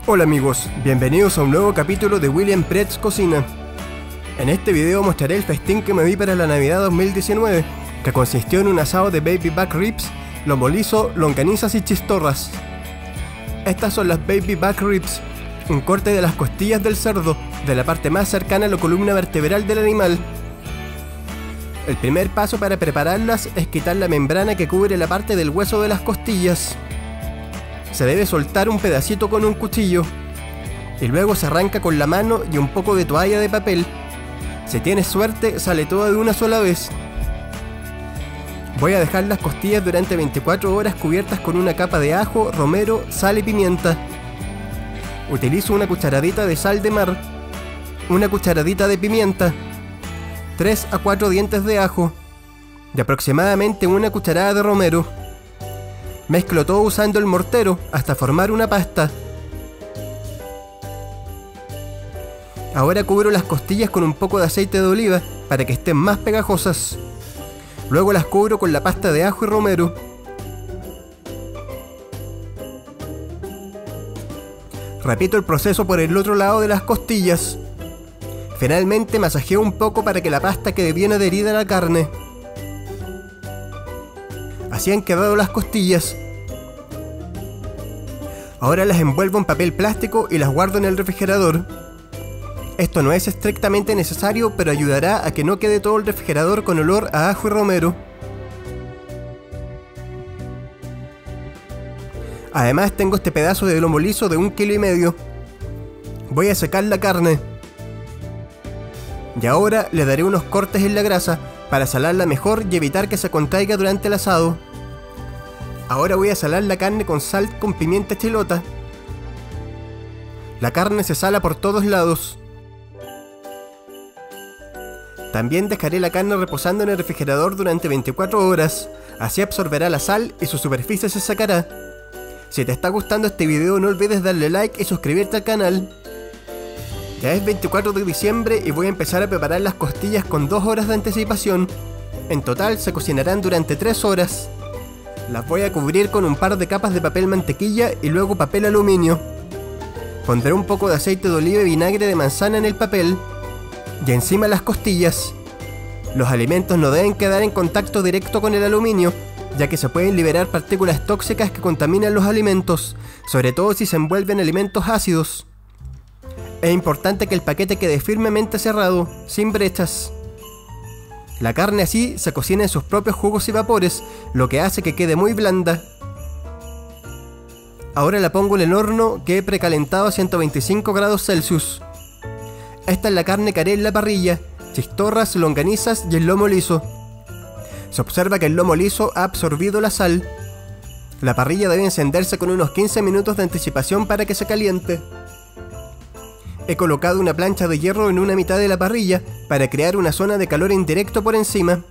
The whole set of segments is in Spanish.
Hola amigos, bienvenidos a un nuevo capítulo de William Pretz Cocina. En este video mostraré el festín que me di para la Navidad 2019, que consistió en un asado de baby back ribs, lomo liso, longanizas y chistorras. Estas son las baby back ribs, un corte de las costillas del cerdo, de la parte más cercana a la columna vertebral del animal. El primer paso para prepararlas es quitar la membrana que cubre la parte del hueso de las costillas. Se debe soltar un pedacito con un cuchillo y luego se arranca con la mano y un poco de toalla de papel. Si tienes suerte, sale toda de una sola vez. Voy a dejar las costillas durante 24 horas cubiertas con una capa de ajo, romero, sal y pimienta. Utilizo una cucharadita de sal de mar, una cucharadita de pimienta, 3 a 4 dientes de ajo y aproximadamente una cucharada de romero. Mezclo todo usando el mortero hasta formar una pasta. Ahora cubro las costillas con un poco de aceite de oliva para que estén más pegajosas. Luego las cubro con la pasta de ajo y romero. Repito el proceso por el otro lado de las costillas. Finalmente masajeo un poco para que la pasta quede bien adherida a la carne. Así han quedado las costillas. Ahora las envuelvo en papel plástico y las guardo en el refrigerador. Esto no es estrictamente necesario, pero ayudará a que no quede todo el refrigerador con olor a ajo y romero. Además tengo este pedazo de lomo liso de 1,5 kilos. Voy a secar la carne. Y ahora le daré unos cortes en la grasa para salarla mejor y evitar que se contraiga durante el asado. Ahora voy a salar la carne con sal con pimienta chilota. La carne se sala por todos lados. También dejaré la carne reposando en el refrigerador durante 24 horas, así absorberá la sal y su superficie se secará. Si te está gustando este video no olvides darle like y suscribirte al canal. Ya es 24 de diciembre y voy a empezar a preparar las costillas con 2 horas de anticipación. En total se cocinarán durante 3 horas. Las voy a cubrir con un par de capas de papel mantequilla y luego papel aluminio. Pondré un poco de aceite de oliva y vinagre de manzana en el papel y encima las costillas. Los alimentos no deben quedar en contacto directo con el aluminio, ya que se pueden liberar partículas tóxicas que contaminan los alimentos, sobre todo si se envuelven alimentos ácidos. Es importante que el paquete quede firmemente cerrado, sin brechas. La carne así se cocina en sus propios jugos y vapores, lo que hace que quede muy blanda. Ahora la pongo en el horno que he precalentado a 125 grados Celsius. Esta es la carne que haré en la parrilla, chistorras, longanizas y el lomo liso. Se observa que el lomo liso ha absorbido la sal. La parrilla debe encenderse con unos 15 minutos de anticipación para que se caliente. He colocado una plancha de hierro en una mitad de la parrilla para crear una zona de calor indirecto por encima.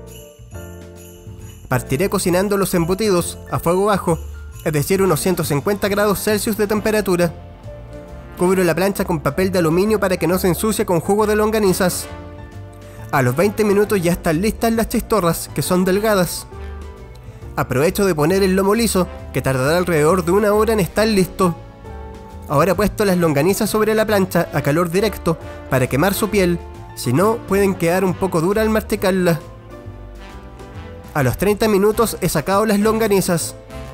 Partiré cocinando los embutidos a fuego bajo, es decir, unos 150 grados Celsius de temperatura. Cubro la plancha con papel de aluminio para que no se ensucie con jugo de longanizas. A los 20 minutos ya están listas las chistorras, que son delgadas. Aprovecho de poner el lomo liso, que tardará alrededor de 1 hora en estar listo. Ahora he puesto las longanizas sobre la plancha a calor directo para quemar su piel, si no pueden quedar un poco duras al masticarlas. A los 30 minutos he sacado las longanizas.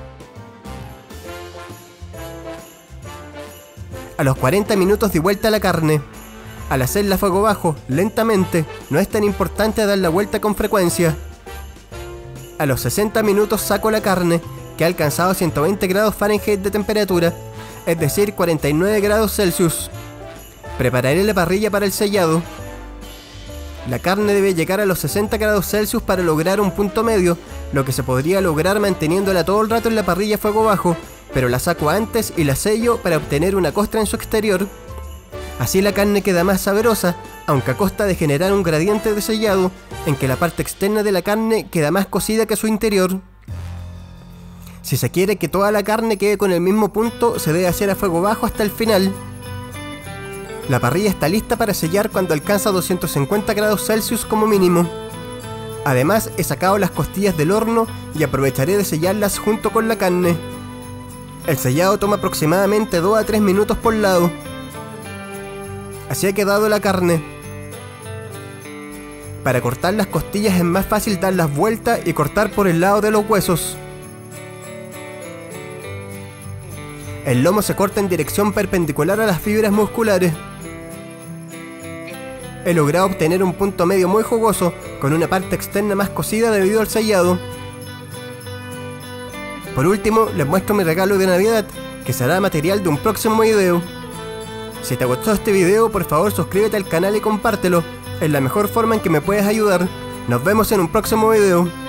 A los 40 minutos di vuelta a la carne. Al hacerla a fuego bajo, lentamente, no es tan importante dar la vuelta con frecuencia. A los 60 minutos saco la carne, que ha alcanzado 120 grados Fahrenheit de temperatura, es decir, 49 grados Celsius. Prepararé la parrilla para el sellado. La carne debe llegar a los 60 grados Celsius para lograr un punto medio, lo que se podría lograr manteniéndola todo el rato en la parrilla a fuego bajo, pero la saco antes y la sello para obtener una costra en su exterior. Así la carne queda más sabrosa, aunque a costa de generar un gradiente de sellado, en que la parte externa de la carne queda más cocida que su interior. Si se quiere que toda la carne quede con el mismo punto, se debe hacer a fuego bajo hasta el final. La parrilla está lista para sellar cuando alcanza 250 grados Celsius como mínimo. Además, he sacado las costillas del horno y aprovecharé de sellarlas junto con la carne. El sellado toma aproximadamente 2 a 3 minutos por lado. Así ha quedado la carne. Para cortar las costillas es más fácil dar las vueltas y cortar por el lado de los huesos. El lomo se corta en dirección perpendicular a las fibras musculares. He logrado obtener un punto medio muy jugoso, con una parte externa más cocida debido al sellado. Por último, les muestro mi regalo de Navidad, que será material de un próximo video. Si te gustó este video, por favor suscríbete al canal y compártelo. Es la mejor forma en que me puedes ayudar. Nos vemos en un próximo video.